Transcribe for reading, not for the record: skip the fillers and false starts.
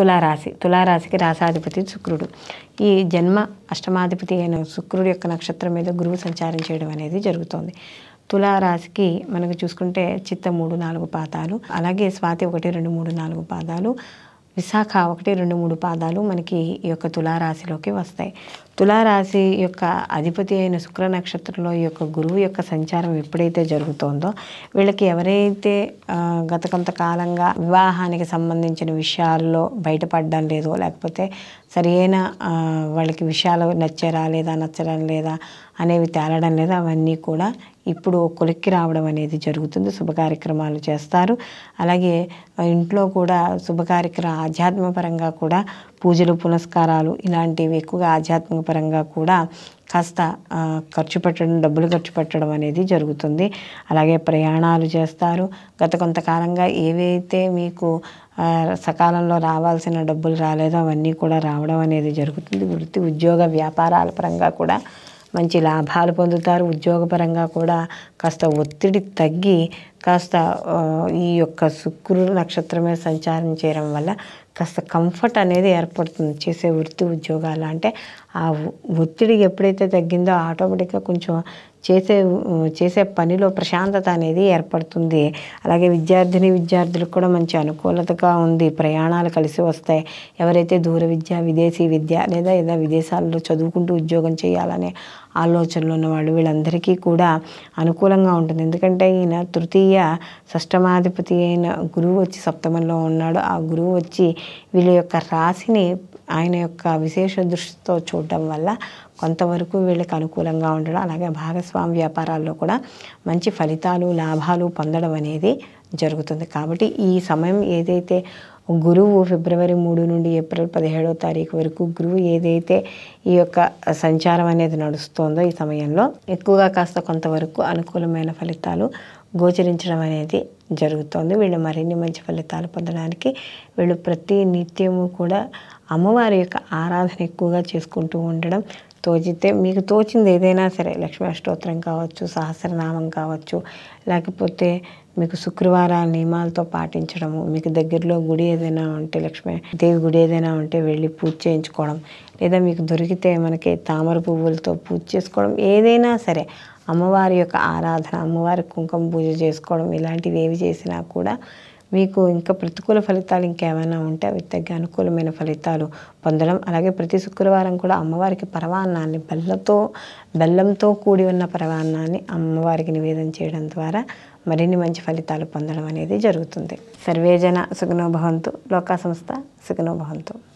తులారాశికి రాసాధిపతి శుక్రుడు. ఈ జన్మ అష్టమాధిపతి అయిన శుక్రుడు యొక్క నక్షత్రం మీద గురువు సంచారం చేయడం అనేది జరుగుతుంది. తులారాశికి మనకు చూసుకుంటే చిత్త 3, 4 పాదాలు, అలాగే స్వాతి 1, 2, 3, 4 పాదాలు, విశాఖ 1, 2, 3 పాదాలు మనకి ఈ యొక్క తులారాశిలోకి వస్తాయి. తులారాశి యొక్క అధిపతి అయిన శుక్ర నక్షత్రంలో ఈ యొక్క గురువు యొక్క సంచారం ఎప్పుడైతే జరుగుతోందో వీళ్ళకి ఎవరైతే గత కొంతకాలంగా వివాహానికి సంబంధించిన విషయాల్లో బయటపడడం లేదో, లేకపోతే సరైన వాళ్ళకి విషయాలు నచ్చడం లేదా అనేవి తేలడం లేదా, అవన్నీ కూడా ఇప్పుడు కొలిక్కి రావడం అనేది జరుగుతుంది. శుభ కార్యక్రమాలు చేస్తారు. అలాగే ఇంట్లో కూడా ఆధ్యాత్మపరంగా కూడా పూజలు పునస్కారాలు ఇలాంటివి ఎక్కువగా ఆధ్యాత్మిక పరంగా కూడా కాస్త డబ్బులు ఖర్చు పెట్టడం అనేది జరుగుతుంది. అలాగే ప్రయాణాలు చేస్తారు. గత కొంతకాలంగా ఏవైతే మీకు సకాలంలో రావాల్సిన డబ్బులు రాలేదో అవన్నీ కూడా రావడం అనేది జరుగుతుంది. వృత్తి ఉద్యోగ వ్యాపారాల పరంగా కూడా మంచి లాభాలు పొందుతారు. ఉద్యోగపరంగా కూడా కాస్త ఒత్తిడి తగ్గి కాస్త ఈ యొక్క శుక్రుడు నక్షత్రమే సంచారం చేయడం వల్ల కాస్త కంఫర్ట్ అనేది ఏర్పడుతుంది. చేసే వృత్తి ఉద్యోగాలు అంటే ఆ ఒత్తిడి ఎప్పుడైతే తగ్గిందో ఆటోమేటిక్గా కొంచెం చేసే పనిలో ప్రశాంతత అనేది ఏర్పడుతుంది. అలాగే విద్యార్థులకు కూడా మంచి అనుకూలతగా ఉంది. ప్రయాణాలు కలిసి వస్తాయి. ఎవరైతే దూర విద్య, విదేశీ విద్య లేదా విదేశాల్లో చదువుకుంటూ ఉద్యోగం చేయాలనే ఆలోచనలు ఉన్నవాళ్ళు వీళ్ళందరికీ కూడా అనుకూలంగా ఉంటుంది. ఎందుకంటే ఈయన తృతీయ షష్టమాధిపతి అయిన గురువు వచ్చి సప్తమంలో ఉన్నాడు. ఆ గురువు వచ్చి వీళ్ళ యొక్క రాశిని ఆయన యొక్క విశేష దృష్టితో చూడడం వల్ల కొంతవరకు వీళ్ళకి అనుకూలంగా ఉండడం, అలాగే భాగస్వామ్య వ్యాపారాల్లో కూడా మంచి ఫలితాలు లాభాలు పొందడం అనేది జరుగుతుంది. కాబట్టి ఈ సమయం ఏదైతే గురువు ఫిబ్రవరి 3 నుండి ఏప్రిల్ 17వ తారీఖు వరకు గురువు ఏదైతే ఈ యొక్క సంచారం అనేది నడుస్తుందో ఈ సమయంలో ఎక్కువగా కాస్త కొంతవరకు అనుకూలమైన ఫలితాలు గోచరించడం అనేది జరుగుతుంది. వీళ్ళు మరిన్ని మంచి ఫలితాలు పొందడానికి వీళ్ళు ప్రతి నిత్యము కూడా అమ్మవారి యొక్క ఆరాధన ఎక్కువగా చేసుకుంటూ ఉండడం, మీకు తోచింది ఏదైనా సరే, లక్ష్మీ అష్టోత్తరం కావచ్చు, సహస్రనామం కావచ్చు, లేకపోతే మీకు శుక్రవారాల నియమాలతో పాటించడము, మీకు దగ్గరలో గుడి ఏదైనా ఉంటే లక్ష్మీదేవి గుడి ఏదైనా ఉంటే వెళ్ళి పూజ చేయించుకోవడం, లేదా మీకు దొరికితే మనకి తామర పువ్వులతో పూజ చేసుకోవడం, ఏదైనా సరే అమ్మవారి యొక్క ఆరాధన, అమ్మవారి కుంకుమ పూజ చేసుకోవడం, ఇలాంటివి ఏవి చేసినా కూడా మీకు ఇంకా ప్రతికూల ఫలితాలు ఇంకేమైనా ఉంటే అవి తగ్గి అనుకూలమైన ఫలితాలు పొందడం. అలాగే ప్రతి శుక్రవారం కూడా అమ్మవారికి పరమాన్నాన్ని బెల్లంతో కూడి ఉన్న పరమాన్నాన్ని అమ్మవారికి నివేదన చేయడం ద్వారా మరిన్ని మంచి ఫలితాలు పొందడం అనేది జరుగుతుంది. సర్వేజన సుఖినో భవంతు. లోకా సంస్థ సుఖినో భవంతు.